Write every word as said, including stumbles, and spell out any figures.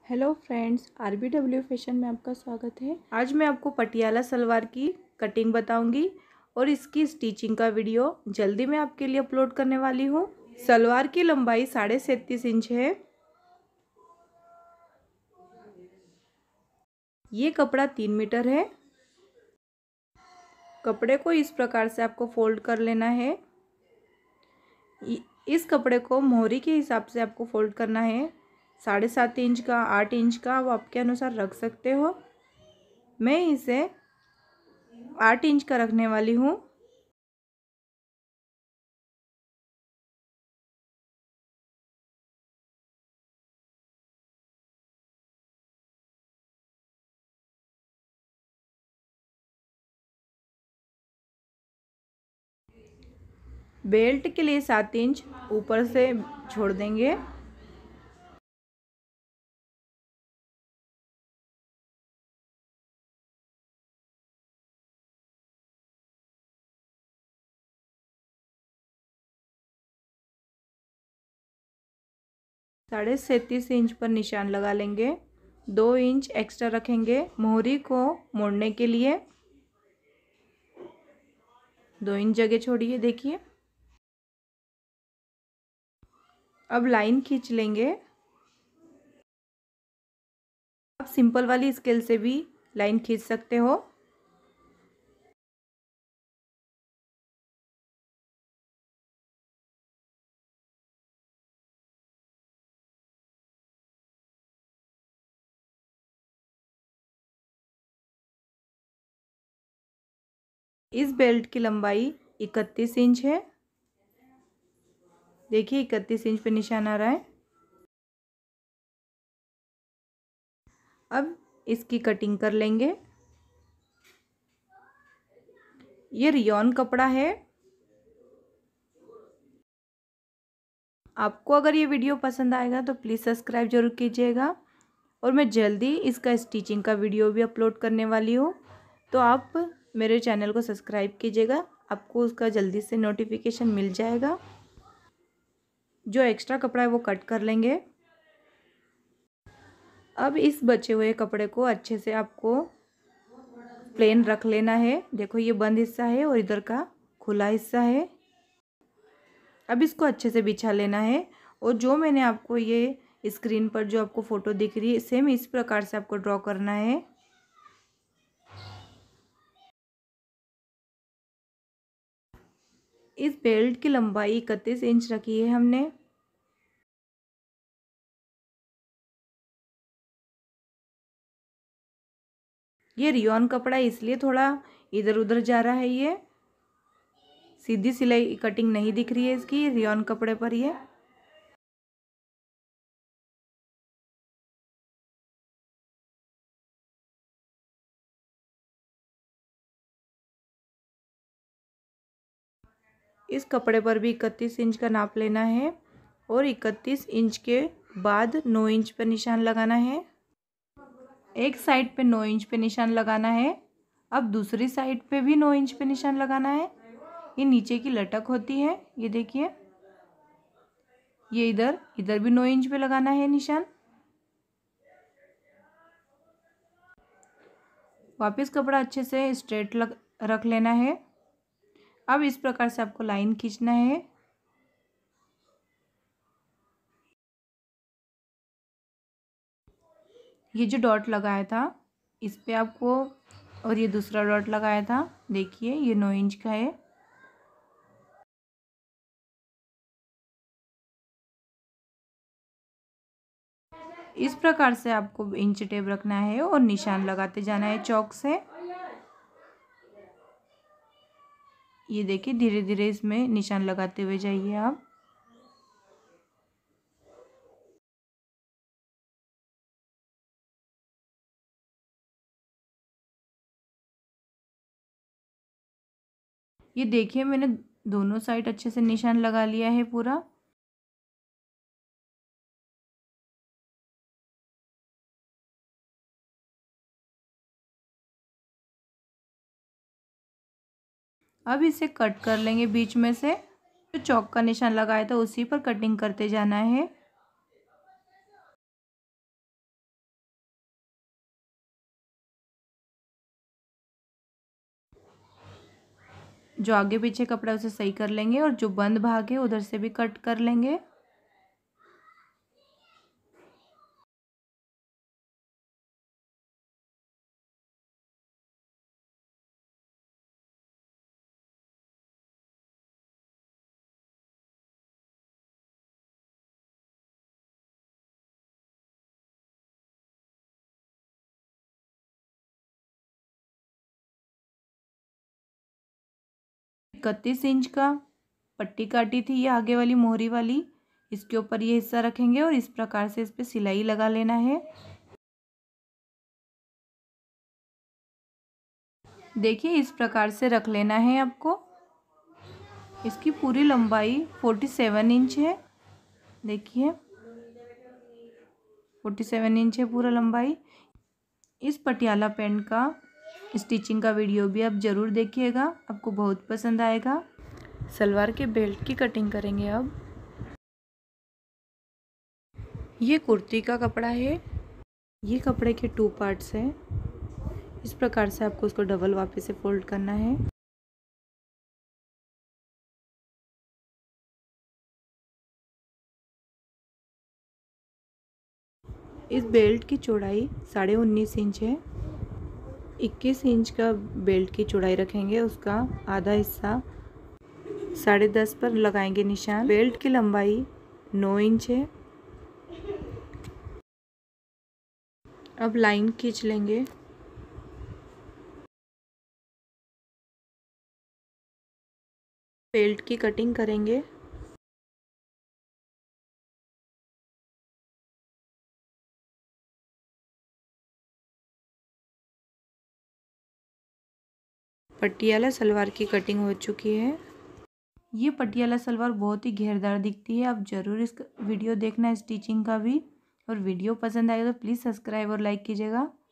Hello friends, R B W fashion में आपका स्वागत है। आज मैं आपको पटियाला सलवार की कटिंग बताऊंगी और इसकी स्टिचिंग का वीडियो जल्दी मैं आपके लिए अपलोड करने वाली हूँ। सलवार की लंबाई साढ़े सैंतीस इंच है। ये कपड़ा तीन मीटर है। कपड़े को इस प्रकार से आपको फोल्ड कर लेना है। इस कपड़े को मोहरी के हिसाब से आपको फोल्ड करना है। साढ़े सात इंच का, आठ इंच का वो आपके अनुसार रख सकते हो। मैं इसे आठ इंच का रखने वाली हूँ। बेल्ट के लिए सात इंच ऊपर से छोड़ देंगे। साढ़े सैंतीस इंच पर निशान लगा लेंगे। दो इंच एक्स्ट्रा रखेंगे मोहरी को मोड़ने के लिए। दो इंच जगह छोड़िए। देखिए, अब लाइन खींच लेंगे। आप सिंपल वाली स्केल से भी लाइन खींच सकते हो। इस बेल्ट की लंबाई इकतीस इंच है। देखिए, इकतीस इंच पे निशान आ रहा है। अब इसकी कटिंग कर लेंगे। ये रियॉन कपड़ा है। आपको अगर ये वीडियो पसंद आएगा तो प्लीज़ सब्सक्राइब जरूर कीजिएगा और मैं जल्दी इसका स्टिचिंग का वीडियो भी अपलोड करने वाली हूँ। तो आप मेरे चैनल को सब्सक्राइब कीजिएगा, आपको उसका जल्दी से नोटिफिकेशन मिल जाएगा। जो एक्स्ट्रा कपड़ा है वो कट कर लेंगे। अब इस बचे हुए कपड़े को अच्छे से आपको प्लेन रख लेना है। देखो, ये बंद हिस्सा है और इधर का खुला हिस्सा है। अब इसको अच्छे से बिछा लेना है और जो मैंने आपको ये स्क्रीन पर जो आपको फ़ोटो दिख रही है, सेम इस प्रकार से आपको ड्रॉ करना है। इस बेल्ट की लंबाई इकतीस इंच रखी है हमने। ये रियॉन कपड़ा इसलिए थोड़ा इधर उधर जा रहा है। ये सीधी सिलाई कटिंग नहीं दिख रही है इसकी रियॉन कपड़े पर। ये इस कपड़े पर भी इकतीस इंच का नाप लेना है और इकतीस इंच के बाद नौ इंच पर निशान लगाना है। एक साइड पे नौ इंच पे निशान लगाना है। अब दूसरी साइड पे भी नौ इंच पे निशान लगाना है। ये नीचे की लटक होती है, ये देखिए। ये इधर इधर भी नौ इंच पे लगाना है निशान। वापस कपड़ा अच्छे से स्ट्रेट लग रख लेना है। अब इस प्रकार से आपको लाइन खींचना है। ये जो डॉट लगाया था इस पे आपको, और ये दूसरा डॉट लगाया था, देखिए ये नौ इंच का है। इस प्रकार से आपको इंच टेप रखना है और निशान लगाते जाना है चौक से। ये देखिए, धीरे धीरे इसमें निशान लगाते हुए जाइए आप। ये देखिए, मैंने दोनों साइड अच्छे से निशान लगा लिया है पूरा। अब इसे कट कर लेंगे बीच में से। जो चौक का निशान लगाया था उसी पर कटिंग करते जाना है। जो आगे पीछे कपड़ा है उसे सही कर लेंगे और जो बंद भाग है उधर से भी कट कर लेंगे। इकतीस इंच का पट्टी काटी थी ये आगे वाली मोहरी वाली, इसके ऊपर ये हिस्सा रखेंगे और इस प्रकार से इस पे सिलाई लगा लेना है। देखिए इस प्रकार से रख लेना है आपको। इसकी पूरी लंबाई सैंतालीस इंच है। देखिए सैंतालीस इंच है पूरा लंबाई। इस पटियाला पैंट का स्टिचिंग का वीडियो भी आप ज़रूर देखिएगा, आपको बहुत पसंद आएगा। सलवार के बेल्ट की कटिंग करेंगे अब। ये कुर्ती का कपड़ा है। ये कपड़े के टू पार्ट्स हैं। इस प्रकार से आपको उसको डबल वापस से फोल्ड करना है। इस बेल्ट की चौड़ाई साढ़े उन्नीस इंच है। इक्कीस इंच का बेल्ट की चौड़ाई रखेंगे, उसका आधा हिस्सा साढ़े दस पर लगाएंगे निशान। बेल्ट की लंबाई नौ इंच है। अब लाइन खींच लेंगे। बेल्ट की कटिंग करेंगे। पटियाला सलवार की कटिंग हो चुकी है। ये पटियाला सलवार बहुत ही घेरदार दिखती है। आप ज़रूर इस वीडियो देखना स्टिचिंग का भी, और वीडियो पसंद आएगा तो प्लीज़ सब्सक्राइब और लाइक कीजिएगा।